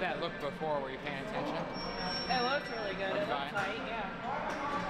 that look before? Were you paying attention? It looked really good. It looked tight, yeah.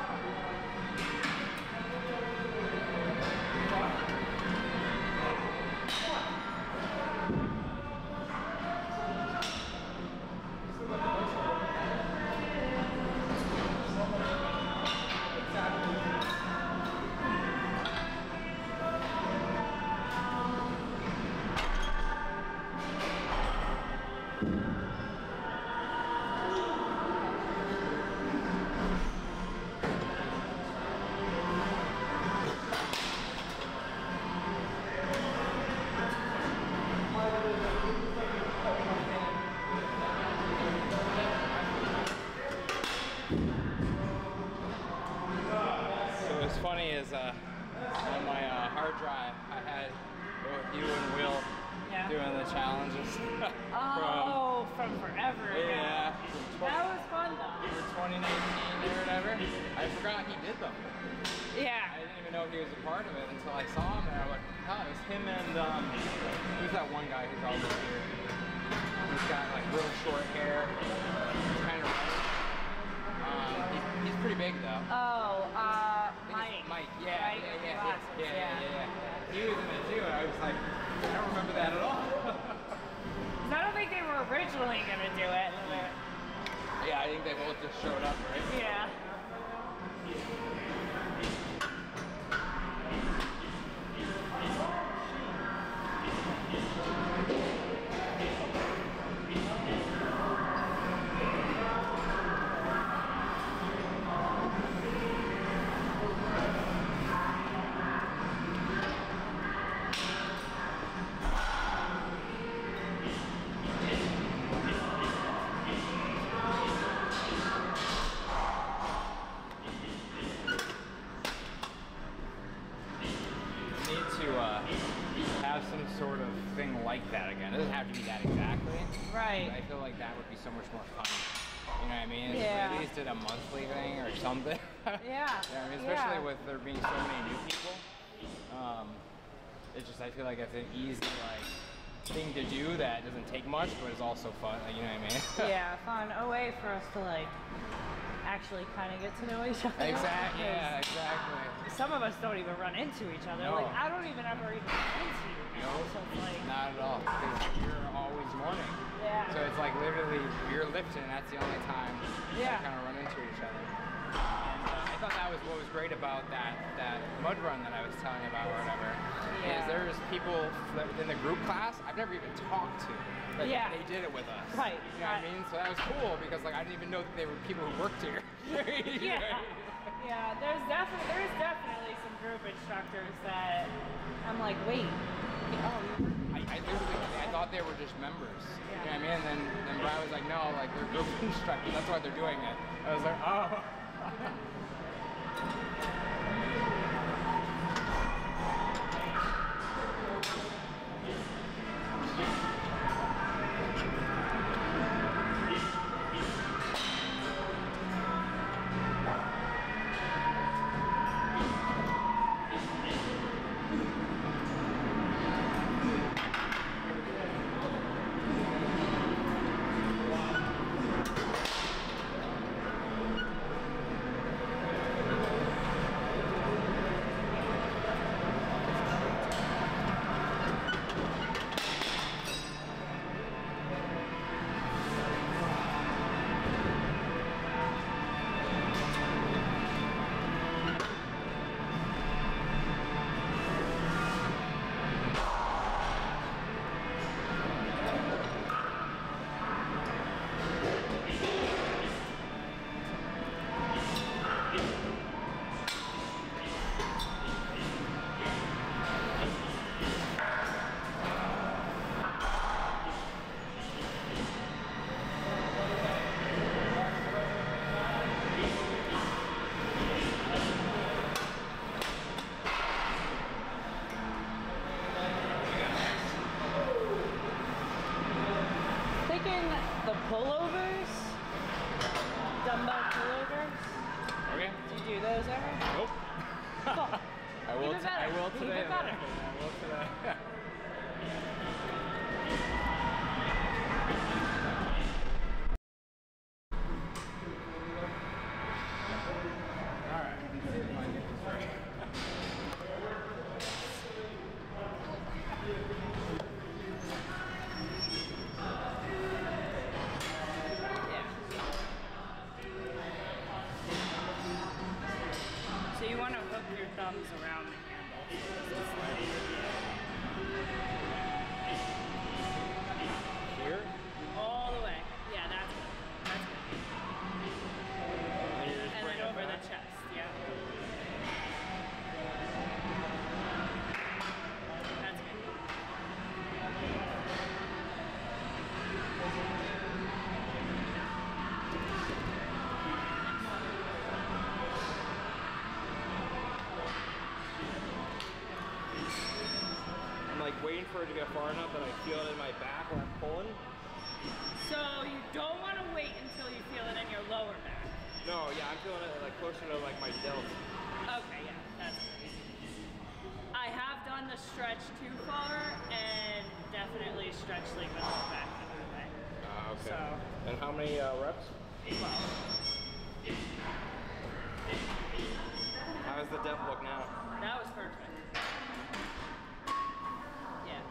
Funny is on my hard drive I had both you and Will doing the challenges. from forever ago. Yeah. That was fun though. For 2019 or whatever. I forgot he did them. Yeah. I didn't even know he was a part of it until I saw him and I was like, oh, it was him and who's that one guy who's always here? He's got like real short hair. He's kind of he's pretty big though. Oh, Mike. Mike, yeah. He was in it too, and I was like, I don't remember that at all. I don't think they were originally gonna do it. Yeah, I think they both just showed up, right? Yeah. Have some sort of thing like that again. It doesn't have to be that exactly. Right. But I feel like that would be so much more fun. You know what I mean? Yeah. At least did a monthly thing or something. Yeah. You know what I mean? Especially with there being so many new people. It's just, I feel like it's an easy thing to do that doesn't take much, but is also fun. You know what I mean? Yeah, fun. A way for us to actually kind of get to know each other. Exactly. Yeah, exactly. Some of us don't even run into each other. No. I don't even ever run into you. No, so it's not at all. Because you're always running. Yeah. So it's literally you're lifting. That's the only time we kind of run into each other. And I thought that was what was great about that mud run that I was telling you about or whatever. Yeah. Is there's people in the group class I've never even talked to. But they did it with us. Right. You know what I mean? So that was cool because I didn't even know that they were people who worked here. Yeah, there's definitely some group instructors that I'm like, wait, I thought they were just members. You know what I mean? And then Brian was like, no, they're group instructors. That's why they're doing it. I was like, oh. the pullovers, dumbbell pullovers. Okay. Do you do those ever? Nope. Cool. I will today. Even better. I will today. want to hook your thumbs around the handle. Here? All the way. Yeah, that's good. That's good. And then over the chest, yeah. That's good. I'm like waiting for it to get far enough that I feel it in my back when I'm pulling. So you don't want to wait until you feel it in your lower back. No, yeah, I'm feeling it like closer to like my delt. Okay, yeah, that's great. I have done the stretch too far and definitely stretched like the whole back the other way. Okay. So, and how many reps? 12. How does the depth look now? That was perfect. Yeah.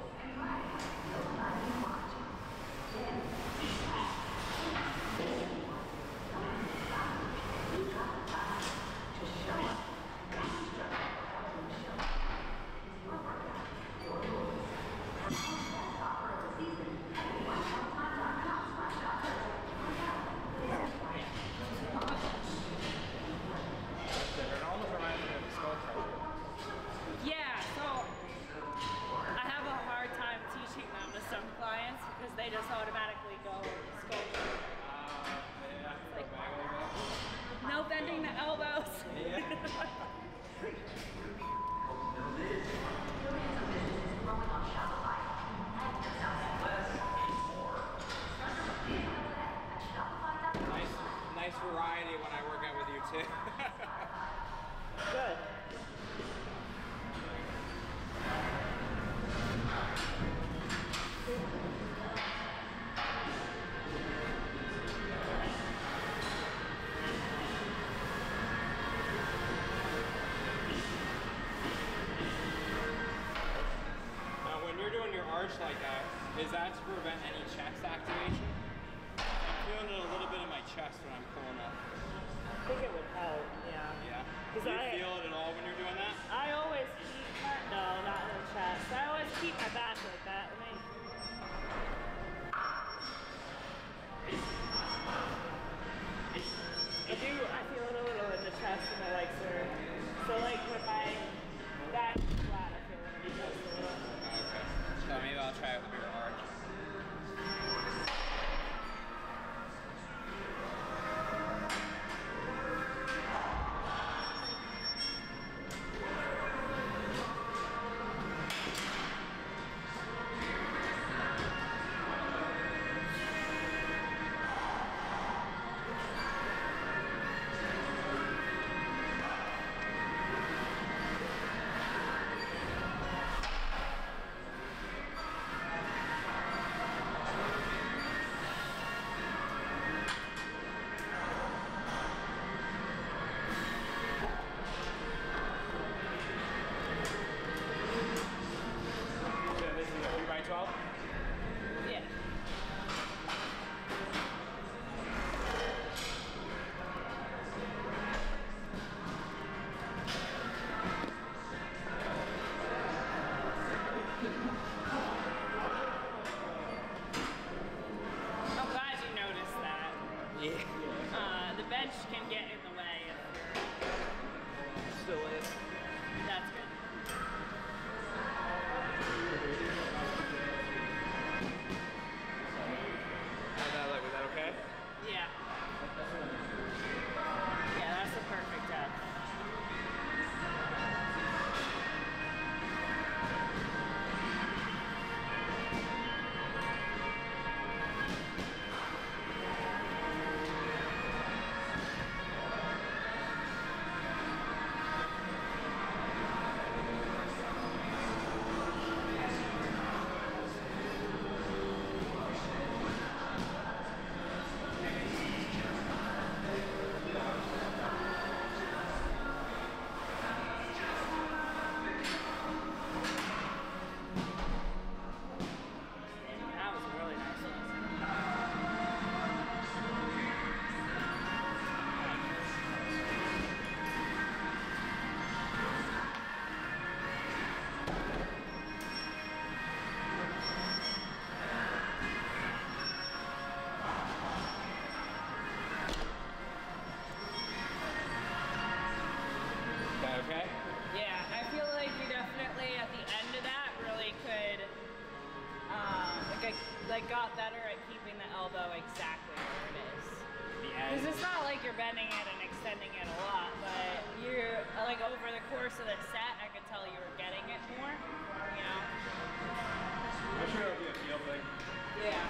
Because it's not like you're bending it and extending it a lot, but you're like over the course of the set, I could tell you were getting it more, you know? I'm sure it'll be a feel thing. Yeah.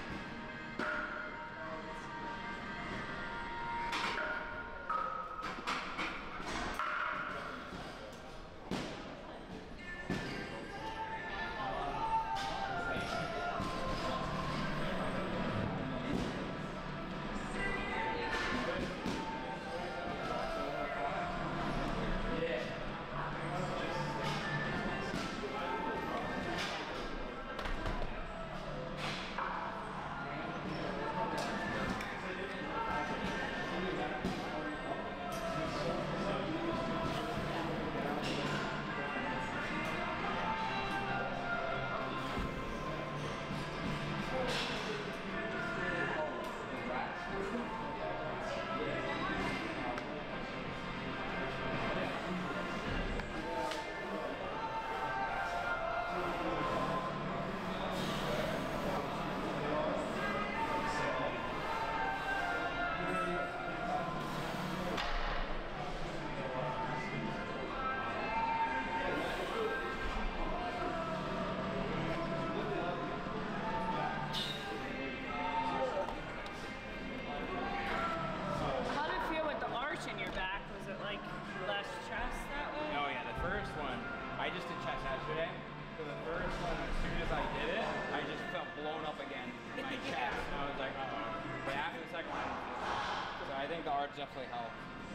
I just did chest yesterday. So the first one, as soon as I did it, I just felt blown up again in my chest. And I was like, uh-oh. But after the second one, so I think the arts definitely help.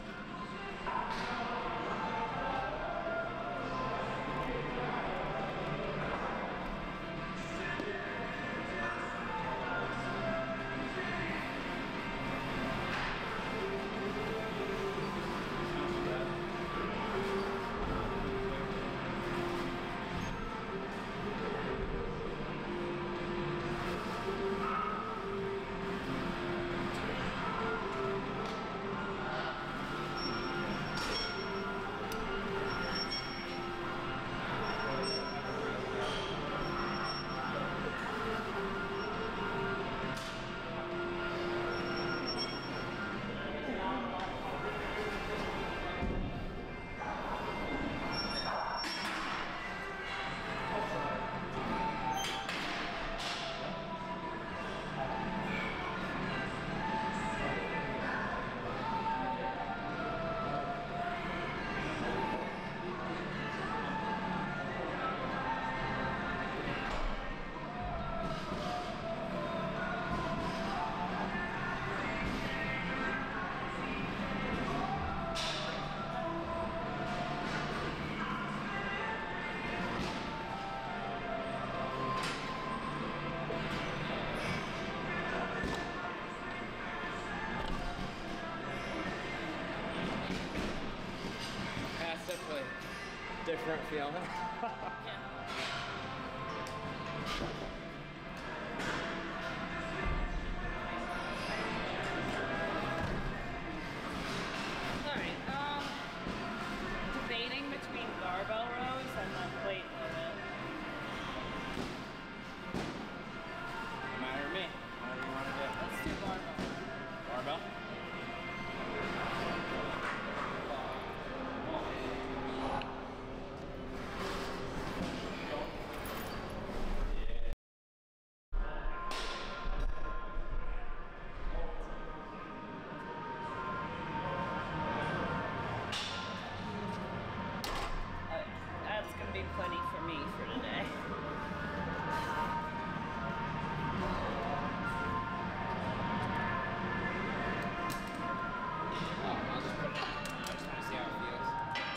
Definitely different feeling. Yeah. Alright, debating between barbell rows and then plate loaded. No matter to me. Whatever you want to do. Let's do barbell. Barbell? That's gonna be plenty for me for today. I'll just put it in. I just want to see how it feels.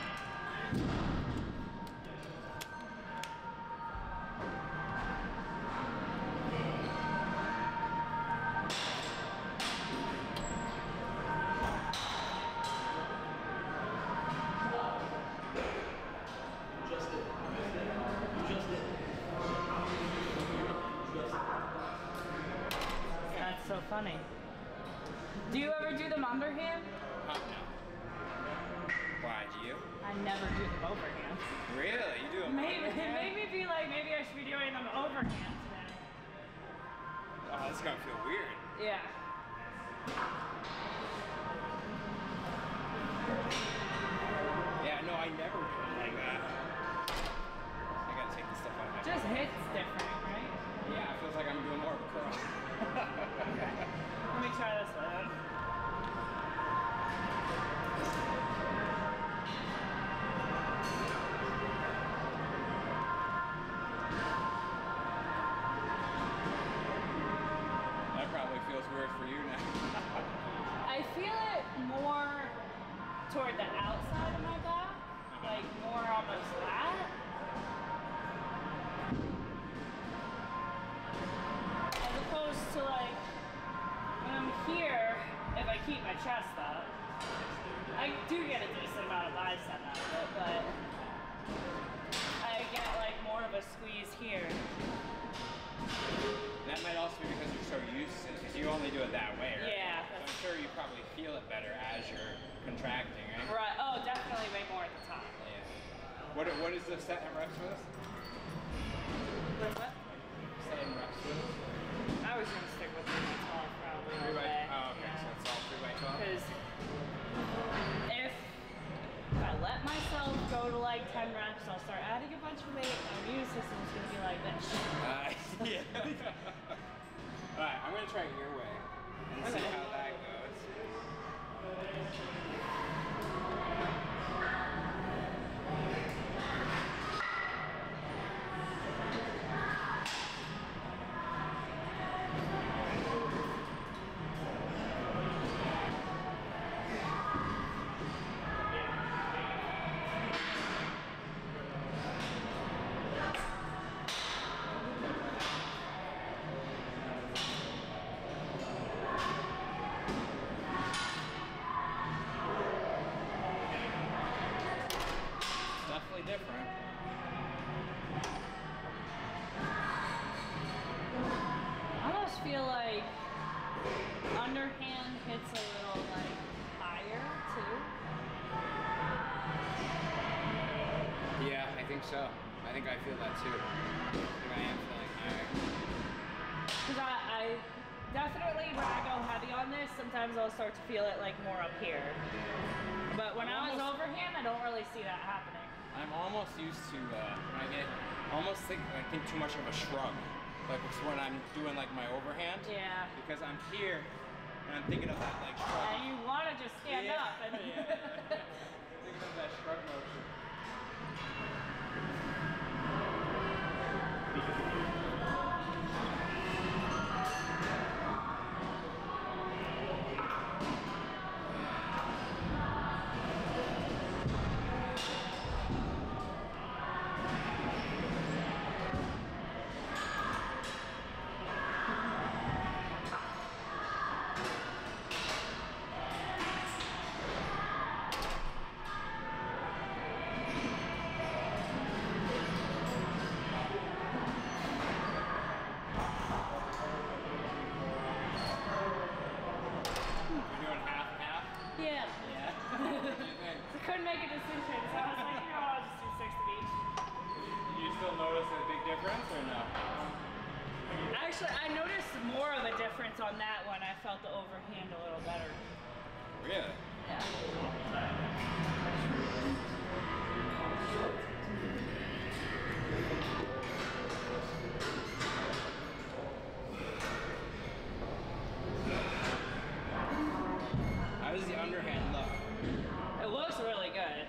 That's so funny. Do you ever do them underhand? No. Why, do you? I never do them overhand. Really? You do them Maybe it overhand? made me be like, maybe I should be doing them overhand today. Oh, this is gonna feel weird. Yeah. toward the outside of my back, like more almost flat. As opposed to like, when I'm here, if I keep my chest up, I do get a decent amount of bicep out of it, but I get like more of a squeeze here. That might also be because you're so used to it, because you only do it that way, right? Yeah. So I'm sure you probably feel it better as you're contracting, right? Right. Oh, definitely way more at the top. Yeah. What is the set and reps for this? What? Set and reps for this? I was gonna stick with 3 by 12 probably all 3 by, day. oh, okay, so it's all 3 by 12? Because if I let myself go to like 10 reps, I'll start adding a bunch of weight, and my immune system's gonna be like this. Yeah. Alright, I'm gonna try it your way and see how that goes. Definitely different. I almost feel like underhand hits a little like higher too. Yeah, I think so. I think I feel that too. I think I am feeling higher. Because I definitely, when I go heavy on this, sometimes I'll start to feel it like more up here. But when I was overhand, I don't really see that happening. I'm almost used to when I get I think too much of a shrug, like when I'm doing like my overhand. Yeah. Because I'm here and I'm thinking of that like shrug. And you want to just stand up and. Thinking of that shrug motion. Yeah. I couldn't make a decision, so I was like, no, I'll just do 6 of each. Did you still notice a big difference or no? Actually, I noticed more of a difference on that one. I felt the overhand a little better. Really? Yeah. How does the underhand look? It looks really good.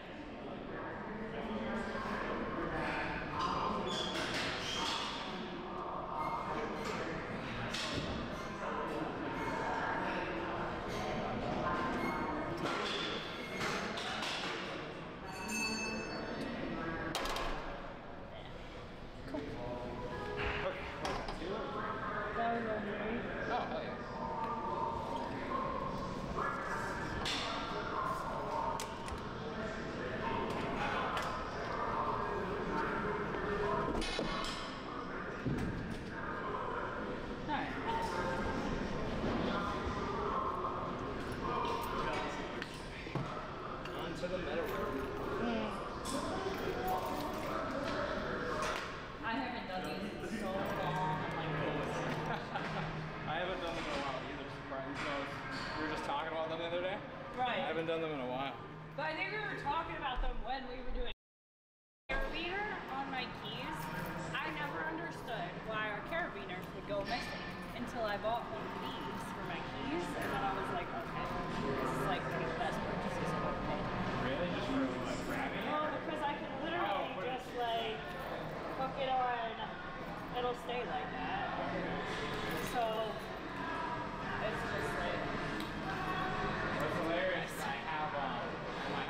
Oh, hell yeah. On to the metal room. I haven't done these in so long. I haven't done them in a while either, surprisingly. We were just talking about them the other day. Right. I haven't done them in a while. But I think we were talking about them when we were doing carabiner on my keys. I never understood why our carabiners would go missing until I bought one of these for my keys, and then I was like, okay, this is like one of the best purchases I've ever made. Really? Just for like grabbing it? Well, because I can literally just like hook it on, it'll stay like that. So it's just like. What's hilarious is I have my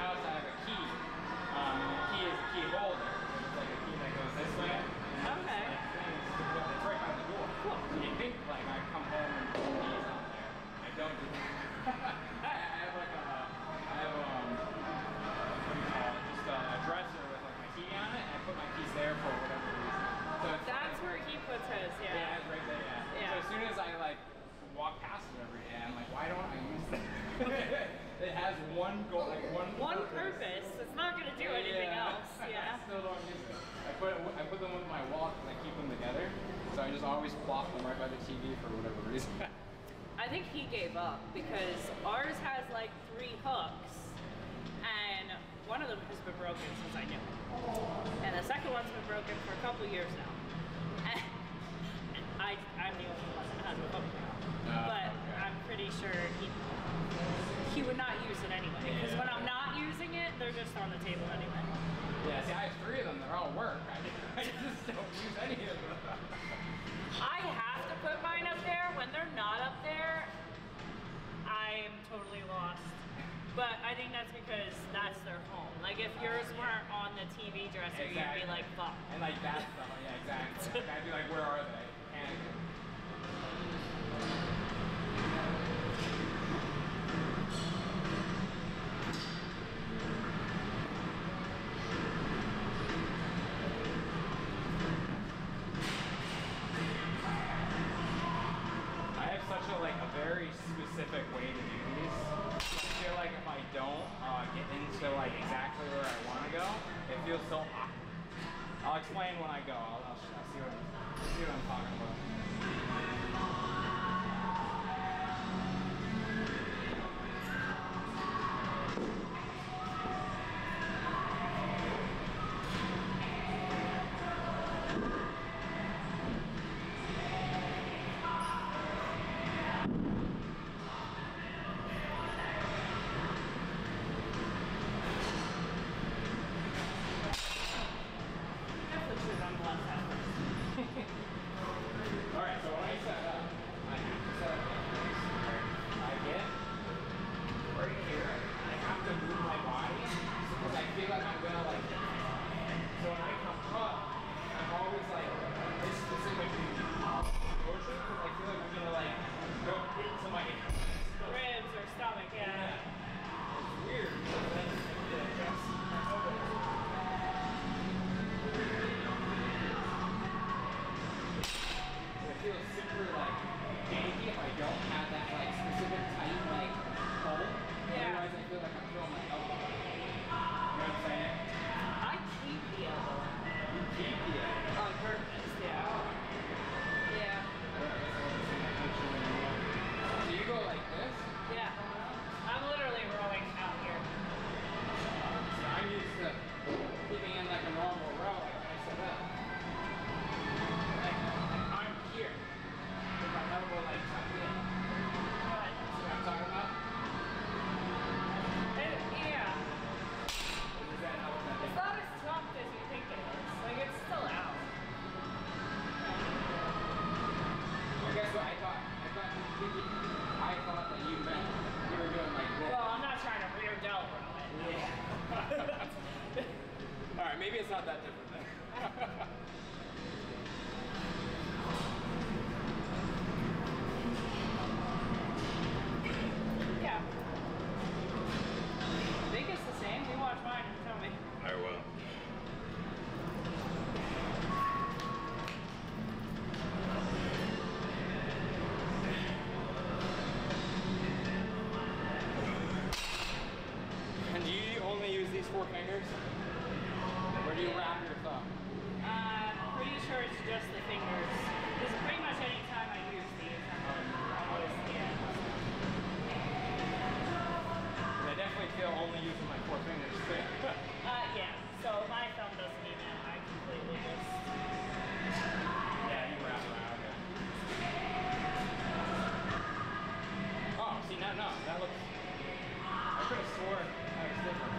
I just always plop them right by the TV for whatever reason. I think he gave up because ours has like 3 hooks, and one of them has been broken since I knew him. And the second one's been broken for a couple years now. And I'm the only one that has a hook now. But okay. I'm pretty sure he would not use it anyway. Because when I'm not using it, they're just on the table anyway. Yeah, see, I have 3 of them that all work. I just don't use any of them. I have to put mine up there. When they're not up there, I am totally lost. But I think that's because that's their home. Like if yours weren't on the TV dresser, exactly. You'd be like, fuck. And like that's the, yeah, exactly. Like, I'd be like, where are they? Panicking. Such a very specific way to do these. I feel like if I don't get into like exactly where I want to go, it feels so awkward. I'll explain when I go. I'll see what I'm talking about. Alright, so when I set up, I have to set up like this. I get right here, I have to move my body because I feel like I'm gonna like, so when I come up, I'm always like this specific motion because I feel like I'm gonna like go into my ribs or stomach, yeah. It's weird. So then I adjust my elbows. It feels super like janky if I don't have that like specific tight like hold. Yeah. Otherwise I feel like I'm throwing my elbow. You know what I'm saying? I keep the elbow. You keep the elbow? On purpose, yeah. Yeah. So you go like this? Yeah. I'm literally rowing out here. So I'm used to keeping in like a normal row like when I set up. Here, with my elbow like tucked in. See what I'm talking about? Yeah. Or does that help? It's not as tucked as you think it is. Like it's still out. Well, guess what? I thought that you meant you were doing like this. Well, I'm not trying to rear delt row it. Yeah. All right, maybe it's not that different then. Yeah. I think it's the same. You watch mine and tell me. I will. And do you only use these 4 fingers? Or do you wrap your thumb? I'm pretty sure it's just the fingers. Because pretty much any time I use these, I'm always the end. I definitely feel only using my 4 fingers too. Yeah. So my thumb doesn't even, I completely just... Yeah, you wrap around it. Oh, see, no, that looks... I could have sworn that was different.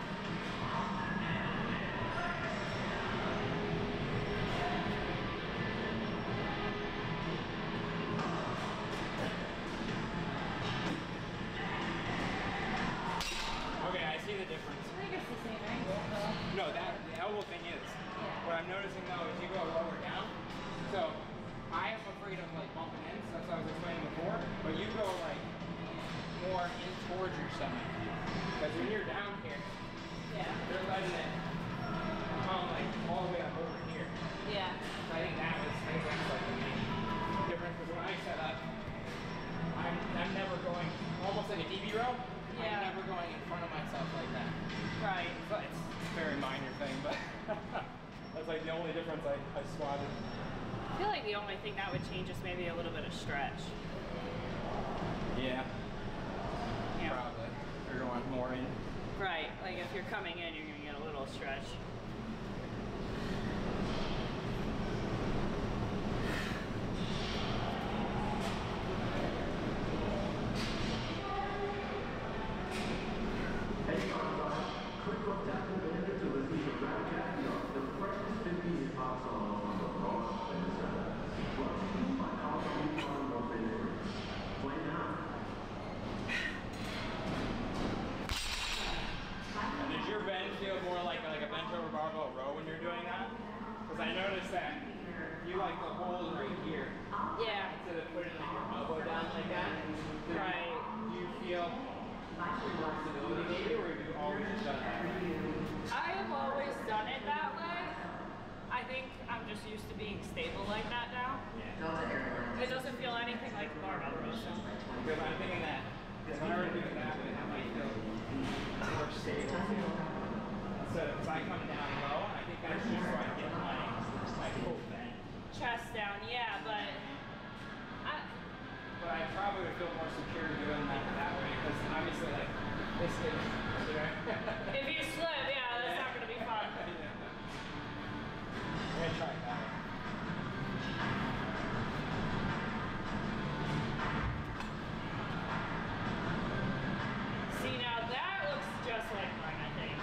Okay, I see the difference. I think it's the same angle, though. No, the elbow thing is. Yeah. What I'm noticing though is you go lower down. So I am afraid of like bumping in, so that's what I was explaining before. But you go like more in towards your stomach. Because when you're down here, Yeah. they're letting it come like all the way up over here. Yeah. So I think that's like the main difference. Because when I set up, I'm never going almost like a DB row. Yeah. I'm never going in front of myself like that. Right. So it's a very minor thing, but that's like the only difference I spotted. I feel like the only thing that would change is maybe a little bit of stretch. Yeah. Yeah. Probably. You're going more in. Right, like if you're coming in, you're gonna get a little stretch. Does your bend feel more like a bench over barbell row when you're doing that? Because I noticed that you like the hold right here. Yeah. Instead of putting like your elbow down like that. Right. Do you feel more stability maybe, or have you always just done that way? I have always done it that way. I think I'm just used to being stable like that now. Yeah. It doesn't feel anything like barbell rows. Because I'm thinking that if I were to do it that way, I might feel more stable too. So if I come down low, I think that's just so I get my full bend. Chest down, yeah, but I probably would feel more secure doing that way because obviously like this is, you know. if you slip, yeah, that's not gonna be fun. Yeah. I'm gonna try that. See, now that looks just like mine, I think.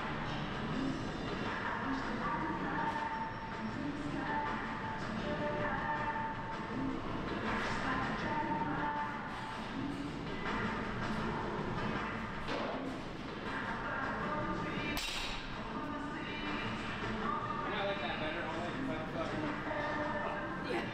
And I like that better only because I don't feel like Yeah.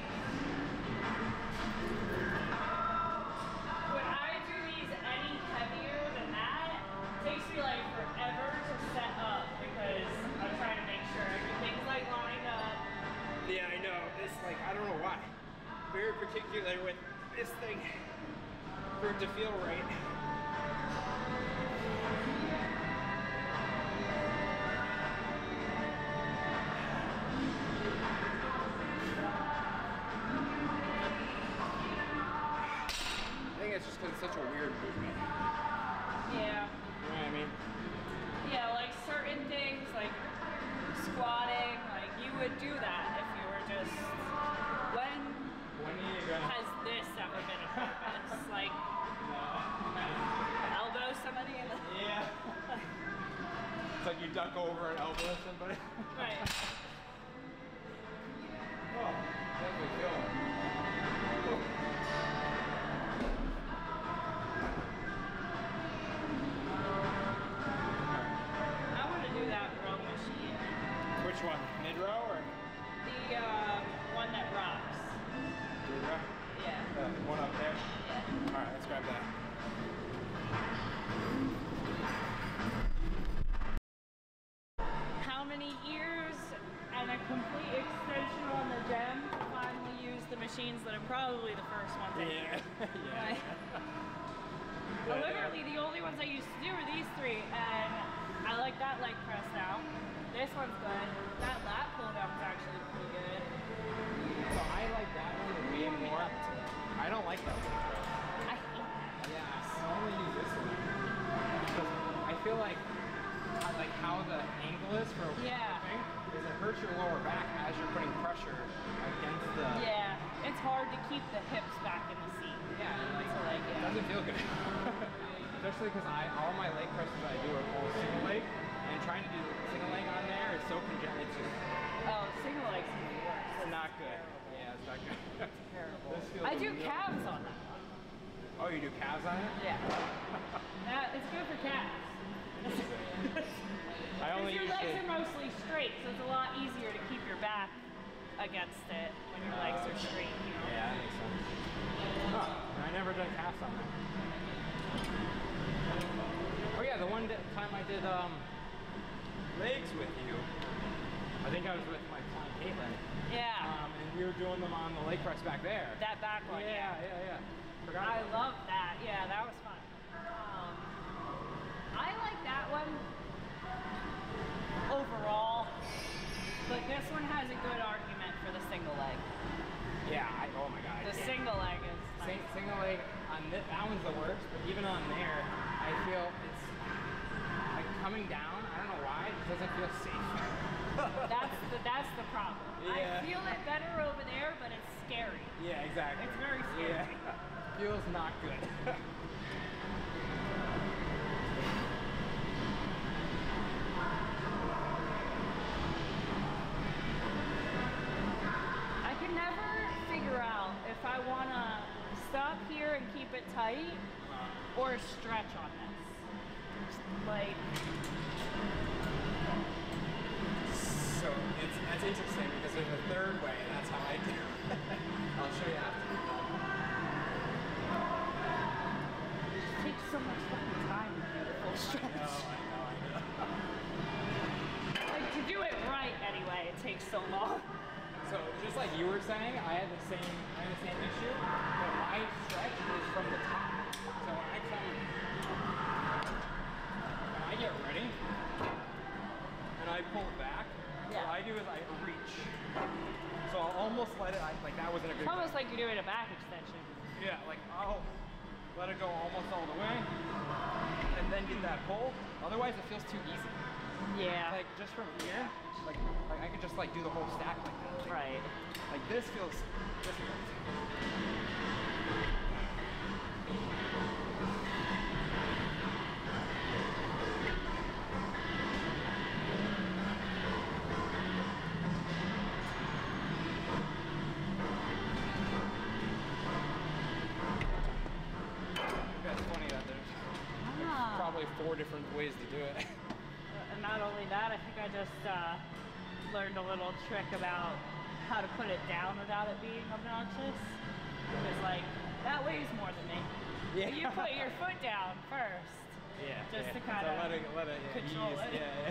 When I do these any heavier than that, it takes me like forever to set up because I'm trying to make sure everything's like lined up. Yeah, I know. It's like, I don't know why. Very particular with this thing for it to feel right. I think it's just because it's such a weird movement. Yeah. You know what I mean? Yeah, like certain things, like squatting, like you would do that if you were just, when When are you gonna... has this ever been a purpose? Like, elbow somebody in the... Yeah. It's like you duck over and elbow somebody. Right. Oh, definitely feel it. I want to do that row machine. Which one? Mid-row or The one that rocks. mid-row? Yeah. The one up there? Yeah. Alright, let's grab that. How many years and a complete extension on the gym to finally use the machines that are probably the first ones I Yeah. Right. Literally, the only ones I used to do were these three, and I like that leg press now. This one's good. That lat pull down is actually pretty good. So I like that one way more. I don't like that one. I hate that. Yeah, I only use this one. Because I feel like how the angle is for a Yeah. thing is it hurts your lower back as you're putting pressure against the... Yeah, it's hard to keep the hips back in the seat. Yeah, like, So like, it yeah. doesn't feel good. Especially because all my leg presses I do are all single leg, and trying to do single leg on there is so congested. It's just... Oh, single legs can be worse. It's not good. Yeah, it's not good. Terrible. This feels I do really calves good. on that one. Oh, you do calves on it? Yeah. It's good for calves. I only Because your legs usually... are mostly straight, so it's a lot easier to keep your back against it when your legs are straight, you know? Yeah, that makes sense. Oh, I never done calves on that. Oh yeah, the one time I did legs with you, I think I was with my client Caitlin. Yeah. And we were doing them on the leg press back there. That back one, yeah. Yeah. Forgot I about love that. Yeah, that was fun. I like that one overall, but this one has a good argument for the single leg. Yeah, oh my god. The single leg is nice. Single leg on this, that one's the worst, but even on there, I feel it's like coming down. I don't know why, it doesn't feel safe. That's the problem. Yeah. I feel it better over there, but it's scary. Yeah, exactly. It's very scary. Yeah. Feels not good. I can never figure out if I want to stop here and keep it tight or stretch on this. Like, So that's interesting because there's a third way, and that's how I do it. I'll show you after. it just takes so much fucking time to do the full stretch. I know. Like, to do it right anyway, it takes so long. So just like you were saying, I had the same issue, but my stretch is from the top. So when I get ready and I pull back, what I do is I reach. So I'll almost let it, like that wasn't a good. It's almost like you're doing a back extension. Yeah, like I'll let it go almost all the way and then get that pull. Otherwise it feels too easy. Yeah. Like just from here, like I could just like do the whole stack like that. Right. Like this feels difficult. That's funny that there's probably 4 different ways to do it. And not only that, I think I just learned a little trick about how to put it down without it being obnoxious. Because like, that weighs more than me. Yeah. You put your foot down first. Yeah. Just to So kind of let it control ease. it. Yeah.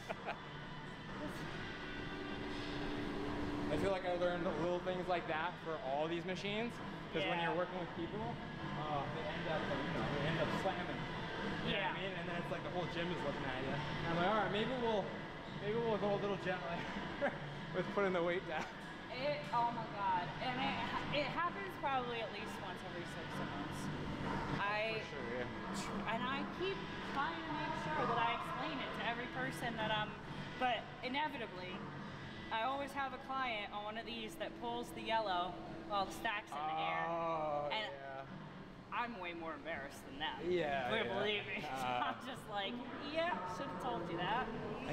I feel like I learned little things like that for all these machines. Because when you're working with people, they end up slamming. You know what I mean? And then it's like the whole gym is looking at you. And I'm like, all right, maybe we'll go a little gently with putting the weight down. Oh my god. And it happens probably at least once every 6 months. For sure, yeah. And I keep trying to make sure that I explain it to every person that but inevitably, I always have a client on one of these that pulls the yellow while the stack's in the air. Oh, And yeah. I'm way more embarrassed than them. Yeah, But yeah. believe me, I'm just like, yeah, should have told you that.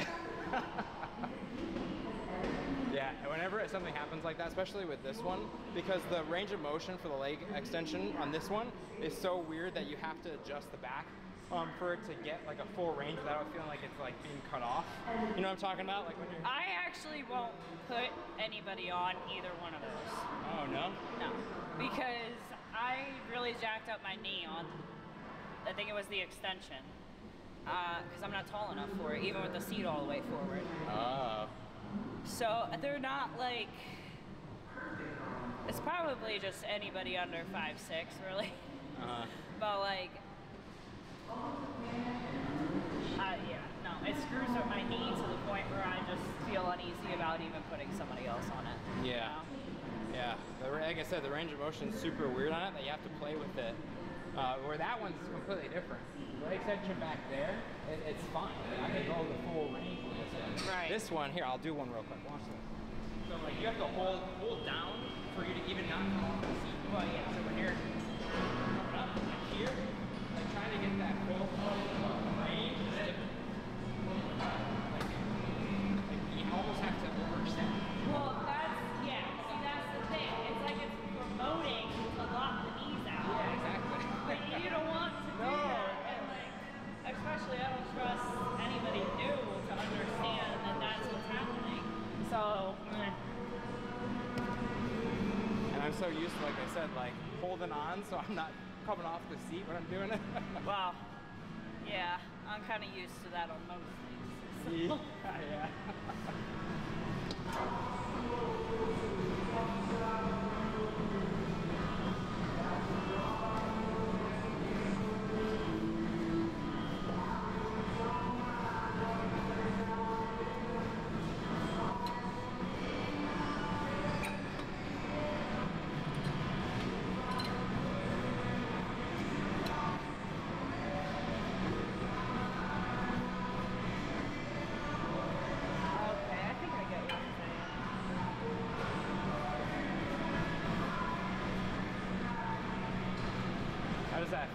Yeah, whenever something happens like that, especially with this one, because the range of motion for the leg extension on this one is so weird that you have to adjust the back for it to get like a full range without feeling like it's like being cut off. You know what I'm talking about? Like when you're... I actually won't put anybody on either one of those. Oh, no? No, because I really jacked up my knee on, I think it was the extension, because I'm not tall enough for it, even with the seat all the way forward. Oh. So they're not like, it's probably just anybody under 5'6", really. But like, yeah, no, it screws up my knee to the point where I just feel uneasy about even putting somebody else on it. Yeah. You know? Yeah, like I said, the range of motion is super weird on it, that you have to play with it. Where that one's completely different. The leg extension back there, it's fine. Like, I can go the full range with this one. Right. This one, here, I'll do one real quick. Watch this. So like you have to hold down for you to even not come off the seat. Well, yeah. So when you're coming up like here, like trying to get that full range is different. Like you almost have to overstep. Well, that's the thing. It's like it's promoting to lock the knees out. Yeah, exactly. But you don't want to do that. And like, especially I don't trust anybody new to understand that that's what's happening. So, and I'm so used to, like I said, like holding on so I'm not coming off the seat when I'm doing it. well, yeah, I'm kind of used to that on most things. So. Yeah.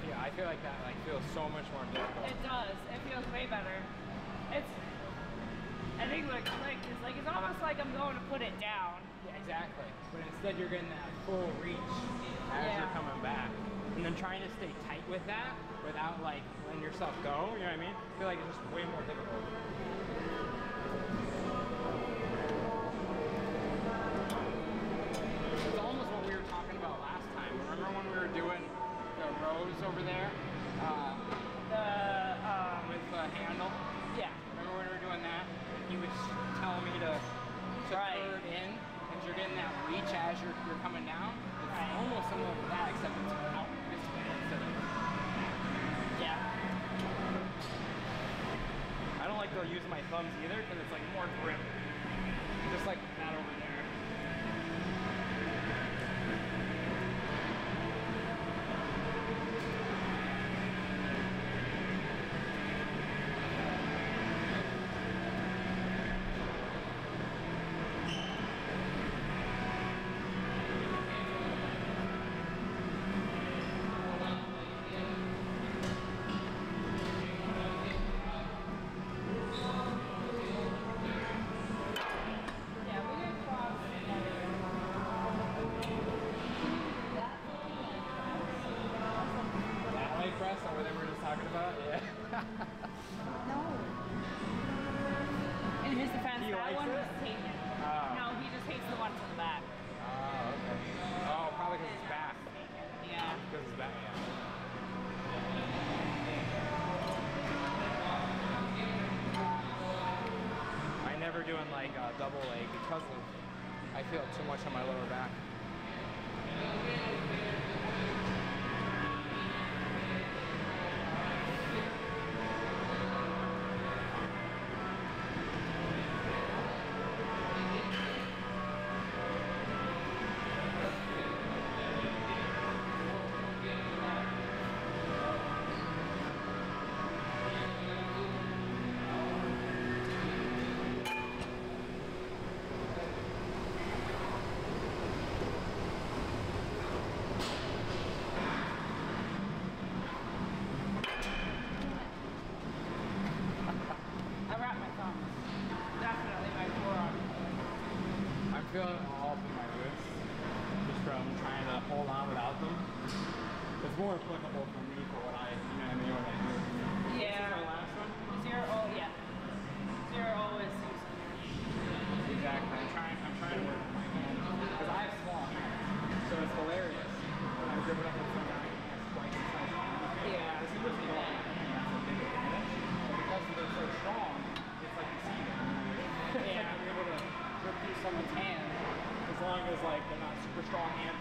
Yeah, I feel like that like feels so much more difficult. It does. It feels way better. I think what clicked is like, it's almost like I'm going to put it down. Yeah, exactly. But instead you're getting that full reach as you're coming back. And then trying to stay tight with that without like letting yourself go, you know what I mean? I feel like it's just way more difficult. It's almost what we were talking about last time. Remember when we were doing the rows over there? With the handle? Yeah. Remember when we were doing that? He was telling me to curve in, because you're getting that reach as you're coming down. It's almost similar to that, except it's out this way instead of. Yeah. I don't like to use my thumbs either, because it's like more grip. Just like that over there. Press over there we were just talking about? Yeah. No. In his defense, He that likes one it? was taken. Oh. No, he just hates the ones in the back. Oh, okay. Oh, probably because it's back. Yeah. Because it's back, yeah. I never doing like a double leg because of I feel too much on my lower back. I'm feeling it all up in my wrists, just from trying to hold on without them. It's more applicable for me for what I, you know what I mean, what I do. Yeah. This is my last one? Yeah. Zero always seems to be. Exactly. I'm trying to work with my hands, because I have small hands, so it's hilarious when I'm gripping up with some guy who has twice the size of me. Yeah. This is just a long hand, that's a big advantage. But because they're so strong, it's like you see them. Yeah. You're able to grip through someone's hand as long as like they're not super strong hands.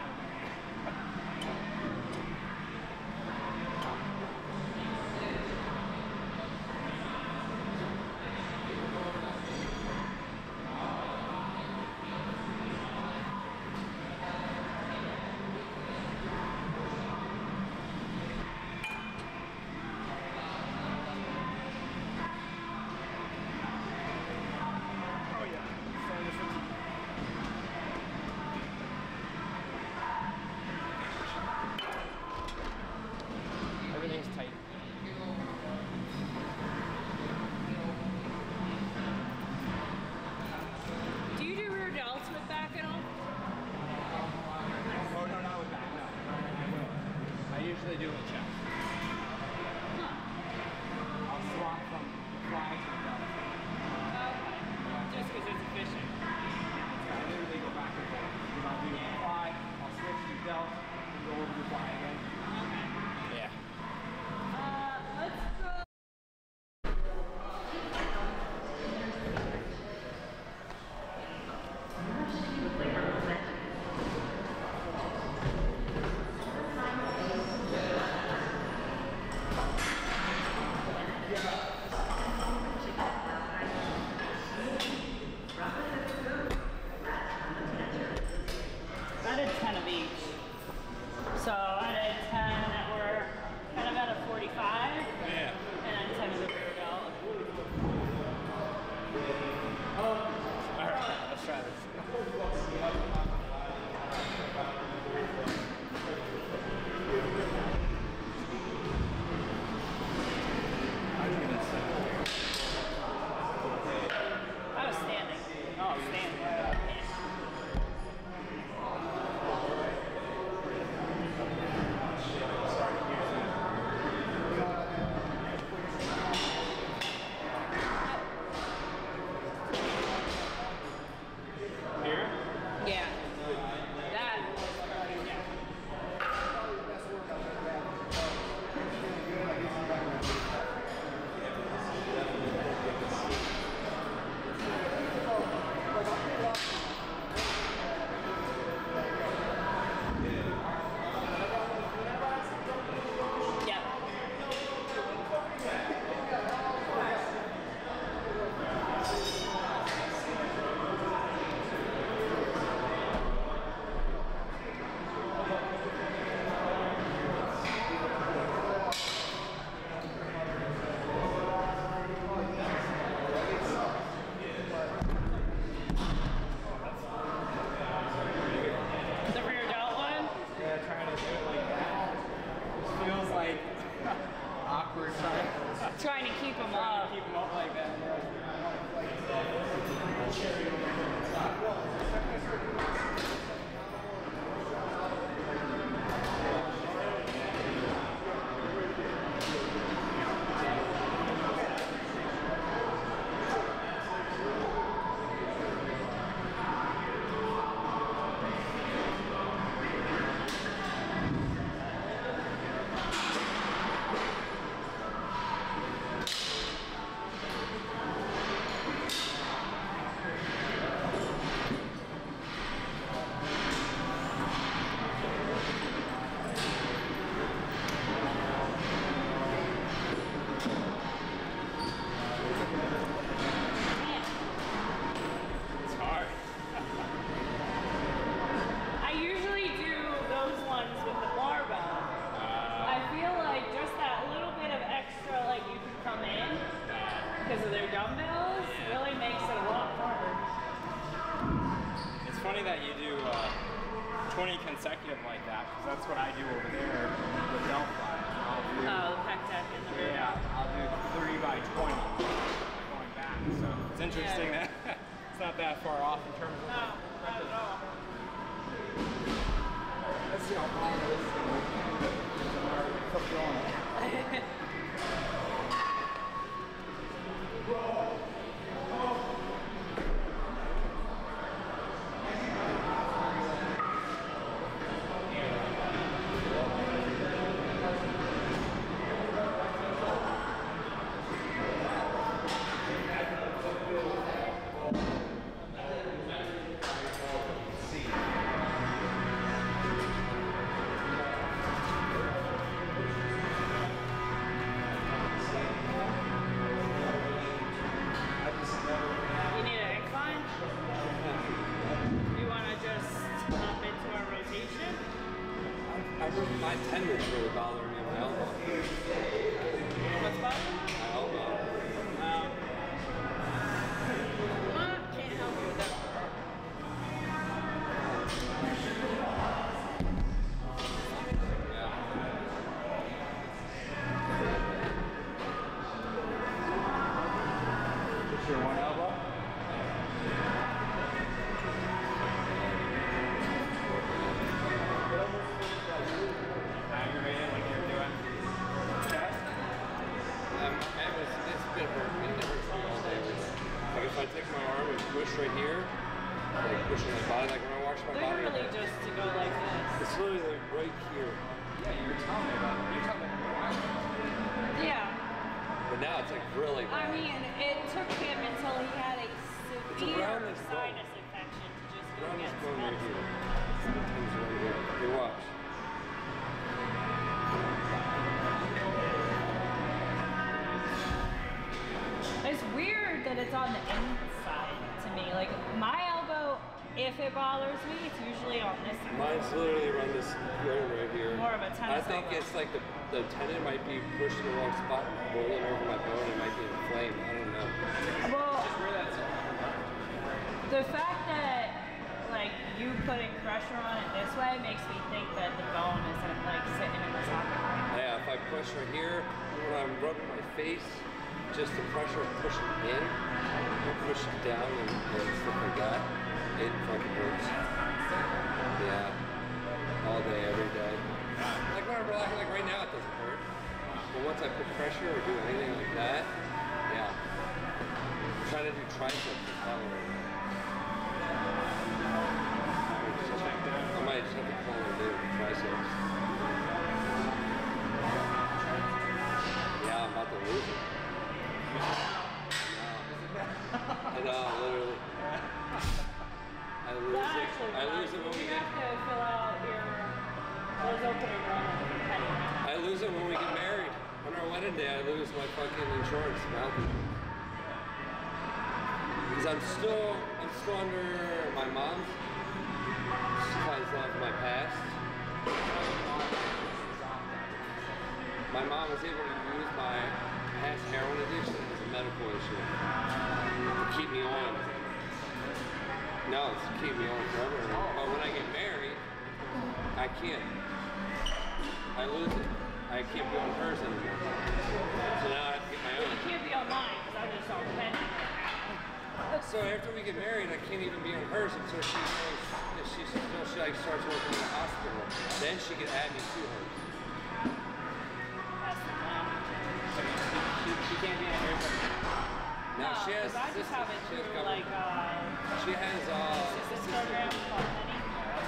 Everything's tight. Do you do rear delts with back at all? Oh, no, not with back, no. I will. I usually do with chest. Huh. I'll swap from fly to belt. Okay. Just because it's efficient. I literally go back and forth. Because I'll do fly, I'll switch to belt, and go over to fly again. Okay. Yeah. Let's go. I did 10 of each. So I did 10 that were kind of at a 45. Yeah. And then 10 of the rear delt. Alright, let's try this. awkward. Trying to keep them Trying up. to keep them up like that. I usually do those ones with the barbell. I feel like just that little bit of extra, like you can come in because of their dumbbells, really makes it a lot harder. It's funny that you do 20 consecutive like that, because that's what I do over there with Delphi. Oh, the pec deck and the rear. Yeah, I'll do 3 by 20 going back. So it's interesting that it's not that far off in terms of. No, not at all. Let's see how long this is. Keep going. You need an incline? You want to just hop into a rotation? My tendons really bother me on my elbow. What's bothering you? My elbow. Can't help you with that. Just your one elbow. Aggravated when you're doing chest? It's been hurting me. It hurts me all day. Like if I take my arm and push right here, like pushing my body, like when I wash my body. Literally just to go like this. It's literally like right here. Yeah, you were telling me about it. You're telling me about it. Yeah. But now it's like really I bad. mean, it took him until he had a severe around this bone. sinus infection to just go Around this get bone right some here. medicine. Sometimes right here. Hey, watch. It's weird that it's on the inside to me. Like my elbow, if it bothers me, it's usually on this side. Mine's literally around this bone right here. More of a tennis I think elbow. it's like the tendon might be pushed in the wrong spot and rolling over my bone. It might be inflamed. I don't know. Well, the fact that like you putting pressure on it this way makes me think that the bone isn't like sitting in the socket. Yeah, if I push right here, when I'm rubbing my face, just the pressure of pushing in, or pushing down and stuff like that, it fucking hurts. Yeah. All day, every day. Like when I'm relaxing, like right now it doesn't hurt. But once I put pressure or do anything like that, yeah. I'm trying to do triceps as well right now. I might just have to call and do triceps. Yeah, I'm about to lose it. I know, literally. I lose it when we you get. have to fill out your those opening runs. I lose it when we get married. On our wedding day, I lose my fucking insurance, Malcolm. Because I'm still under my mom. She finds out of my past. My mom was able to use my past heroin addiction as a medical issue to keep me on. No, it's to keep me on forever. But when I get married, I can't. I lose it. I can't be on hers anymore. so after we get married, I can't even be on hers until she like starts working in the hospital. Then she can add me to hers. That's the plan. She can't be on yours. Now she has. I just have it through like she has assistance program called Penny.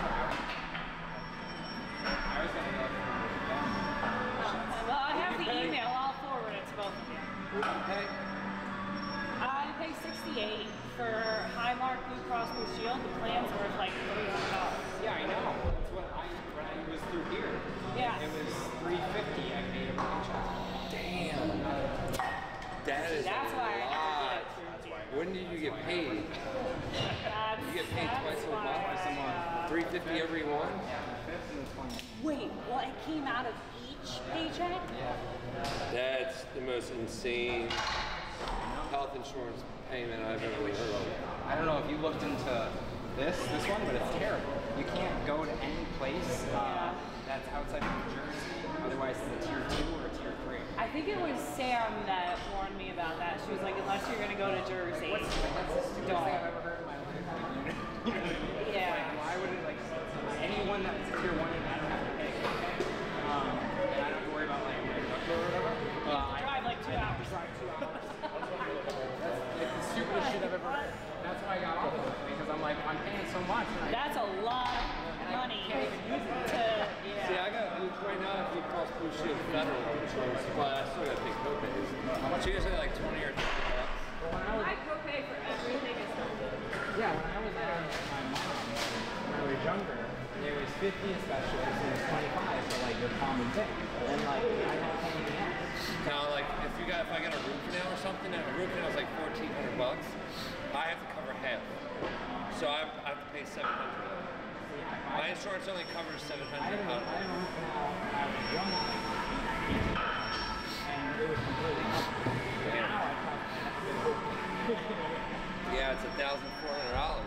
I was gonna go. Well, I have the email. I'll forward it to both of you. Okay. I pay $68 for Highmark Blue Cross Blue Shield. The plan's worth like $300. Yeah, I know. That's what when I was through here. Yeah. It was $350. I paid every insurance. Damn. That is That's why I a have to lot. get it through here. When did you get paid? You get paid twice a month. $350 every one. Yeah, the 5th and the 20th. Wait, well, it came out of each paycheck? Yeah. That's the most insane health insurance payment I've ever heard of. I don't know if you looked into this one, but it's terrible. You can't go to any place that's outside of New Jersey. Otherwise, it's a tier 2 or a tier 3. I think it was Sam that warned me about that. She was like, unless you're going to go to Jersey. That's the stupidest thing I've ever heard in my life. Yeah. Like, why would it, like, anyone that's a tier 1, I don't have to pay. And I don't have to worry about, like, my deductible or whatever. I Drive like 2 hours. drive 2 hours. That's like the stupidest shit I've ever heard. That's why I got off of it, because I'm like, I'm paying so much. That's a lot of money to, See, I got right now if you cross Blue Shield federal insurance, but I still gotta pay copays. It's usually like 20 or 30 bucks. I copay for everything is something. Yeah, when I was at my mom, when I was younger, there was 50 especially, so it was 25 for like your common thing. And like, I don't pay anything else. Now, like if I get a root canal or something, and a root canal is like $1,400 bucks, I have to cover half. So I have to pay $700. My insurance only covers $700. I didn't root canal when I was young, and it was completely covered. Now I Yeah, it's $1,400.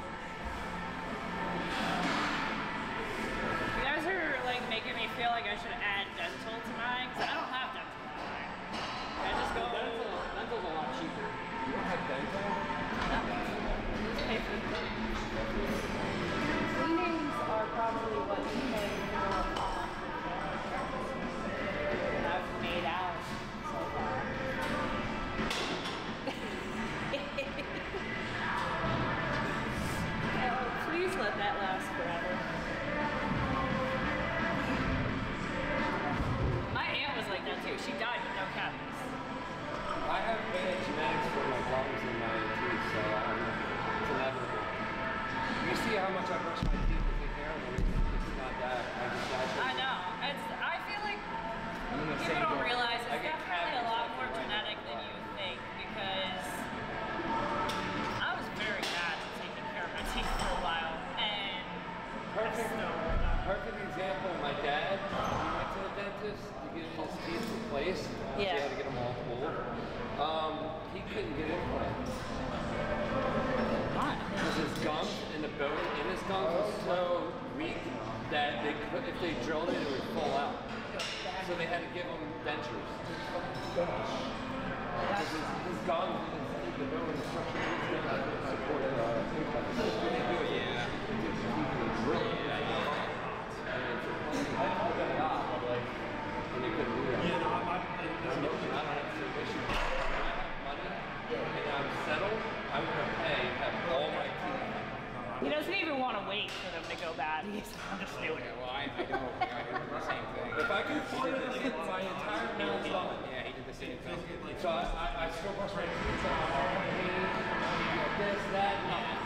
You guys are like making me feel like I should add dental to mine because I don't have dental to mine. I just go. Dental's a lot cheaper. You don't have dental? Cleanings are probably what you pay for I've made out so far. Oh, please let that last forever. My aunt was like that too. She died with no cavities. I have bad genetics for my gums and my teeth, so it's inevitable. You see how much I brush my teeth with the hair? It's not that. I know. I feel like people don't realize it's definitely a lot more genetic than you think because I was very bad at taking care of my teeth for a while, and Perfect example. My dad, he went to the dentist to get his teeth replaced. Yeah. He had to get them all pulled. He couldn't get implants. Because his gums and the bone in his gums was so weak that if they drilled it, it would fall out. So they had to give him dentures. Because his gums and the bone and the structure of his gums supported implants. So what they do is drill it. I hold that out, but like, and they couldn't do that. Yeah, no, I don't have to issue. When I have money and I'm settled, I'm going to have all my teeth. he doesn't even want to wait for them to go bad. He's I'm just doing it. Well, I do the same thing. If I could afford it, my entire mouth's off. Yeah, he did the same thing. So I still brush my teeth, so I'm all my teeth, this, that,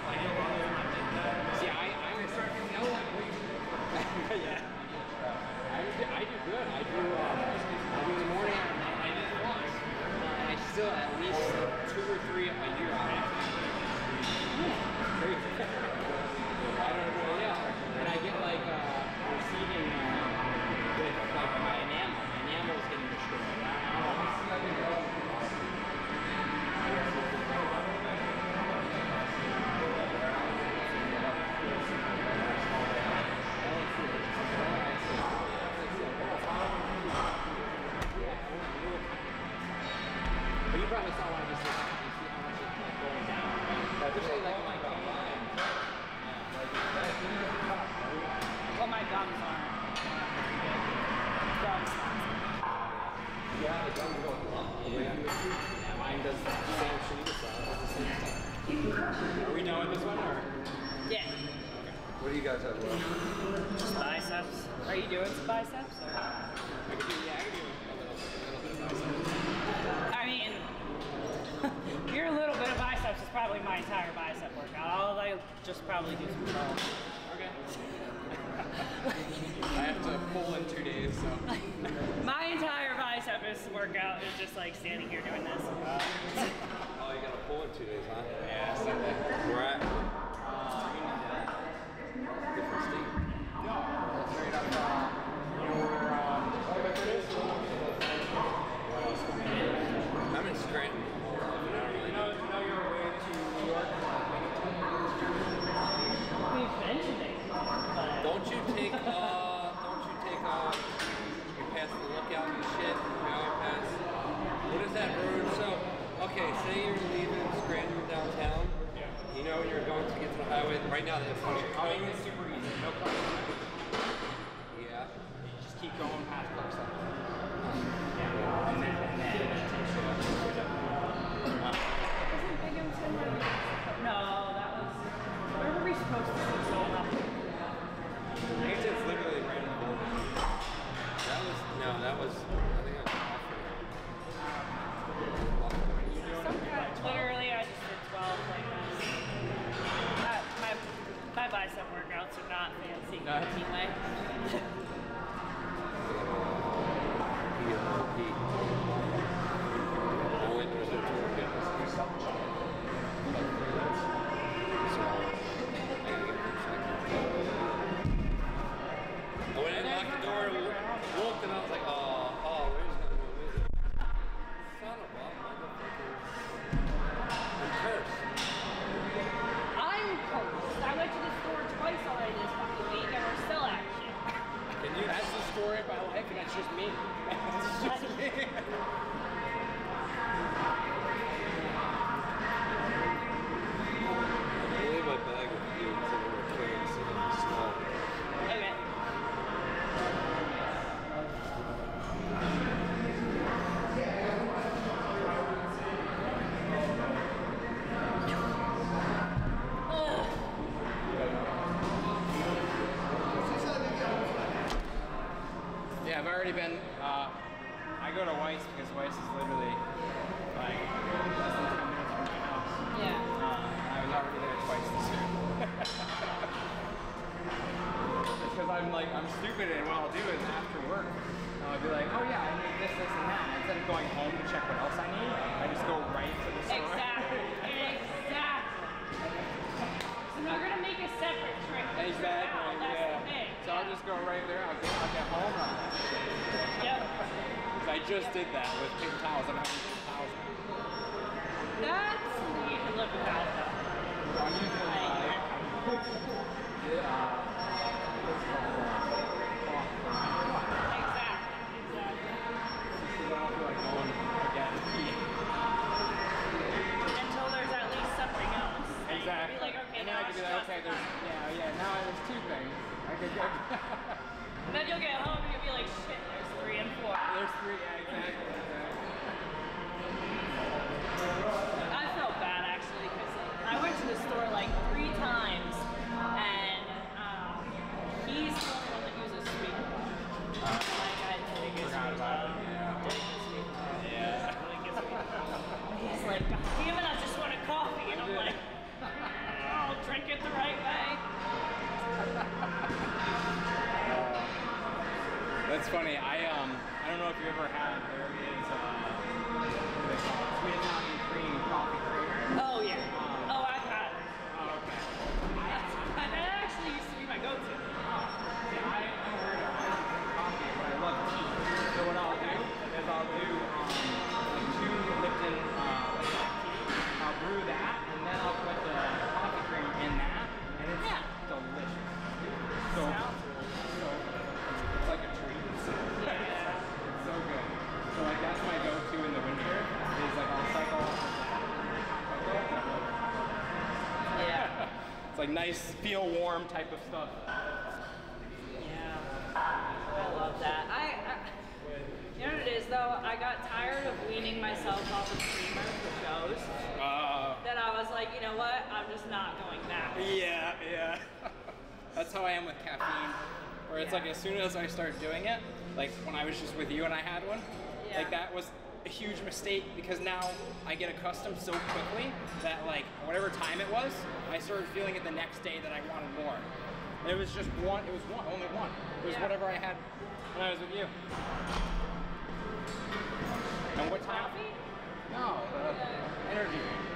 See, I'm starting to know that way. Yeah. I do good. I do in the morning. I did it once. And I still at least 2 or 3 a year out of it. I don't know. Yeah. And I get like receiving with like my enamel. My enamel is getting destroyed. But you probably saw one of these. You see how much it's like going down. Right? especially like my gums. Well, my gums aren't. Gums. Yeah, the gums go lump. Yeah, mine does the same shit. Are we done with this one, or? Yeah. What do you guys have left? Just biceps. Are you doing some biceps? Or? I could do, yeah, I could do a little bit of biceps. I mean, your little bit of biceps is probably my entire bicep workout. I'll like just probably do some curls. Okay. I have to pull in 2 days, so. My entire biceps workout is just like standing here doing this. Oh, you gotta pull in 2 days, huh? Yeah, Sunday. Where at? Different state. No, straight up, where Bedford is. I'm in Scranton. You know your way to New York? We've mentioned it, but Don't you take, you pass the lookout and shit, you know, pass, what is that road? So, okay, say you're leaving Scranton downtown, you know when you're going to get to the highway, right now they have funny Highway cones. is super easy, no problem. Yeah. You just keep going past Parkside. And then isn't Binghamton like? No, that was. Where were we supposed to go up? I think it's literally right in the border. That was, I think it was Sometimes, literally, I just did 12 like this. My bicep workouts are not fancy anyway. I went to the tour fitness. I went in, locked the door, looked, and I was like, oh, where's the music? Son of a motherfucker. I'm cursed. I'm cursed. I went to the store twice already this fucking week and we're still at shit. Can you? That's the story of my life, and that's just me. That's just me. I leave my bag with you because I'm going to carry it so it's small. Okay. Yeah, I've already been. I go to Weiss because Weiss is literally like less than 10 minutes from my house. Yeah. I was already there twice this year. It's because I'm stupid, and what I'll do is after work, I'll be like, oh yeah, I need this, this, and that. And instead of going home to check what else I need, I just go right to the store. Exactly. So we're gonna make a separate trip. Exactly. That's Yeah. the thing. So I'll just go right there. I'll get home. Yep. I just did that with paper towels. I'm having paper towels. That's something you can live without though. I'm using Until there's at least something else. Exactly. Be like, okay, and then I could be like, okay, there's, now there's 2 things. I could go. And then you'll get home and you'll be like, shit, there's 3 and 4. There's 3, yeah, exactly. I felt bad actually because I went to the store like 3 times and he's the only one that uses speaker. Like nice, feel warm type of stuff. Yeah, I love that. You know what it is though? I got tired of weaning myself off of streamers for shows. That I was like, you know what? I'm just not going back. Yeah, yeah. That's how I am with caffeine. Where it's like as soon as I start doing it, like when I was just with you and I had one, like that was a huge mistake because now I get accustomed so quickly that like whatever time it was, I started feeling it the next day that I wanted more. And it was just one, only one. It was whatever I had when I was with you. And what time? Coffee? No, energy.